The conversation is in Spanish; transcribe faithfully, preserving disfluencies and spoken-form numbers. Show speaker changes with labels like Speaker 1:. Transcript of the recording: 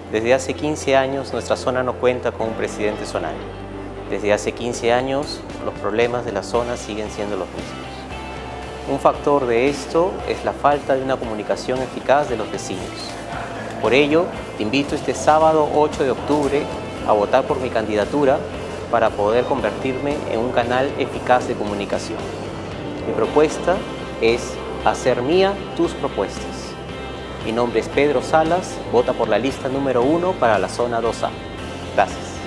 Speaker 1: Desde hace quince años nuestra zona no cuenta con un presidente zonal. Desde hace quince años los problemas de la zona siguen siendo los mismos. Un factor de esto es la falta de una comunicación eficaz de los vecinos. Por ello, te invito este sábado ocho de octubre a votar por mi candidatura para poder convertirme en un canal eficaz de comunicación. Mi propuesta es hacer mía tus propuestas. Mi nombre es Pedro Salas, vota por la lista número uno para la zona dos A. Gracias.